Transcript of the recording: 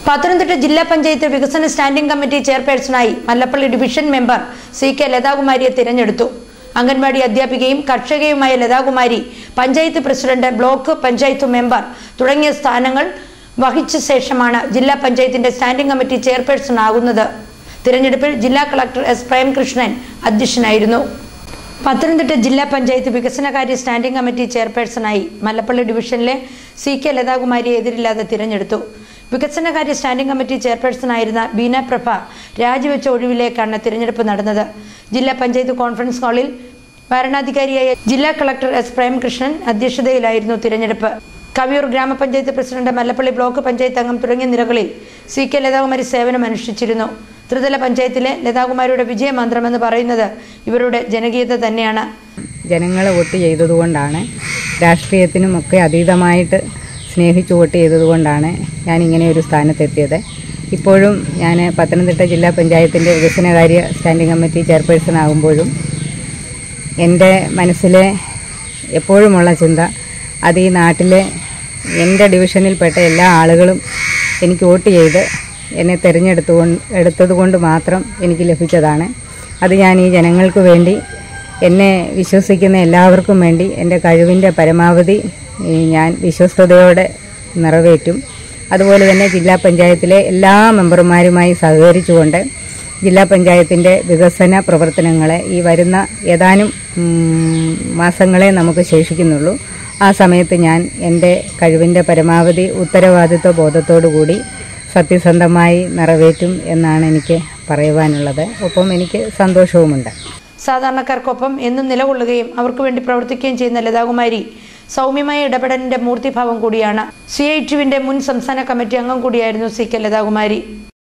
പത്തനംതിട്ട ജില്ലാ പഞ്ചായത്ത് വികസന standing committee ചെയർപേഴ്സണായി മല്ലപ്പള്ളി ഡിവിഷൻ മെമ്പർ CK ലതാകുമാരിയെ തിരഞ്ഞെടുത്തു. അംഗൻവാടി അധ്യാപികയും കർഷകയുമായ Lathakumari panchayat president, block panchayat member തുടങ്ങിയ സ്ഥാനങ്ങൾ വഹിച്ച ശേഷമാണ് ജില്ലാ പഞ്ചായത്തിന്റെ സ്റ്റാൻഡിംഗ് കമ്മിറ്റി ചെയർപേഴ്സൺ ആകുന്നത്. തിരഞ്ഞെടുപ്പിൽ ജില്ലാ കളക്ടർ S. പ്രേംകൃഷ്ണൻ അധ്യക്ഷനായിരുന്നു. പത്തനംതിട്ട ജില്ലാ പഞ്ചായത്ത് വികസനകാര്യ സ്റ്റാൻഡിംഗ് കമ്മിറ്റി ചെയർപേഴ്സണായി മല്ലപ്പള്ളി ഡിവിഷനിലെ CK ലതാകുമാരിയെ എതിരില്ലാതെ തിരഞ്ഞെടുത്തു. വികസനകാര്യ സ്റ്റാൻഡിംഗ് കമ്മിറ്റി ചെയർപേഴ്സണായിരുന്ന ബീന പ്രഭ രാജിവെച്ച ഒഴിവിലേക്കാണ് തിരഞ്ഞെടുപ്പ് നടന്നത്. ജില്ലാ പഞ്ചായത്ത് കോൺഫറൻസ് ഹാളിൽ ഭരണാധികാരിയായ ജില്ലാ കളക്ടർ S. പ്രേംകൃഷ്ണൻ അധ്യക്ഷതയിലായിരുന്നു തിരഞ്ഞെടുപ്പ്. കവിയൂർ ഗ്രാമപഞ്ചായത്ത് പ്രസിഡന്റ്, മല്ലപ്പള്ളി ബ്ലോക്ക് പഞ്ചായത്ത് അംഗം തുടങ്ങിയ നിലകളിൽ CK ലതാകുമാരി സേവനം അനുഷ്ഠിച്ചിരുന്നു. ത്രിതല പഞ്ചായത്തിലെ ലതാകുമാരിയുടെ വിജയമന്ത്രമെന്ന് പറയുന്നത് ഇവരുടെ ജനകീയത തന്നെയാണ്. ജനങ്ങളെ വോട്ട് ചെയ്തതുകൊണ്ടാണ്, രാഷ്ട്രീയത്തിനുമൊക്കെ അതീതമായിട്ട് സ്നേഹിച്ച് വോട്ട് ചെയ്തതുകൊണ്ടാണ് ഞാനിങ്ങനെ ഒരു സ്ഥാനത്തെത്തിയത്. ഇപ്പോഴും ഞാൻ പത്തനംതിട്ട ജില്ലാ പഞ്ചായത്തിൻ്റെ വികസനകാര്യ സ്റ്റാൻഡിംഗ് കമ്മിറ്റി ചെയർപേഴ്സൺ ആകുമ്പോഴും എൻ്റെ മനസ്സിലെ എപ്പോഴുമുള്ള ചിന്ത അത് ഈ നാട്ടിലെ എൻ്റെ ഡിവിഷനിൽപ്പെട്ട എല്ലാ ആളുകളും എനിക്ക് വോട്ട് ചെയ്ത് എന്നെ എടുത്തതുകൊണ്ട് മാത്രം എനിക്ക് ലഭിച്ചതാണ്. അത് ഞാൻ ഈ ജനങ്ങൾക്ക് വേണ്ടി, എന്നെ വിശ്വസിക്കുന്ന എല്ലാവർക്കും വേണ്ടി എൻ്റെ കഴിവിൻ്റെ പരമാവധി ഞാൻ വിശ്വസ്തയോടെ നിറവേറ്റും. അതുപോലെ തന്നെ ജില്ലാ പഞ്ചായത്തിലെ എല്ലാ മെമ്പർമാരുമായി സഹകരിച്ചുകൊണ്ട് ജില്ലാ പഞ്ചായത്തിൻ്റെ വികസന പ്രവർത്തനങ്ങളെ ഈ വരുന്ന ഏതാനും മാസങ്ങളെ നമുക്ക് ശേഷിക്കുന്നുള്ളൂ. ആ സമയത്ത് ഞാൻ എൻ്റെ കഴിവിൻ്റെ പരമാവധി ഉത്തരവാദിത്വ ബോധത്തോടു കൂടി സത്യസന്ധമായി നിറവേറ്റും എന്നാണ് എനിക്ക് പറയുവാനുള്ളത്. ഒപ്പം എനിക്ക് സന്തോഷവുമുണ്ട്. സാധാരണക്കാർക്കൊപ്പം എന്നും നിലകൊള്ളുകയും അവർക്ക് വേണ്ടി പ്രവർത്തിക്കുകയും ചെയ്യുന്ന ലതാകുമാരി സൗമ്യമായ ഇടപെടലിന്റെ മൂർത്തിഭാവം കൂടിയാണ്. CITUവിന്റെ മുൻ സംസ്ഥാന കമ്മിറ്റി അംഗം കൂടിയായിരുന്നു CK ലതാകുമാരി.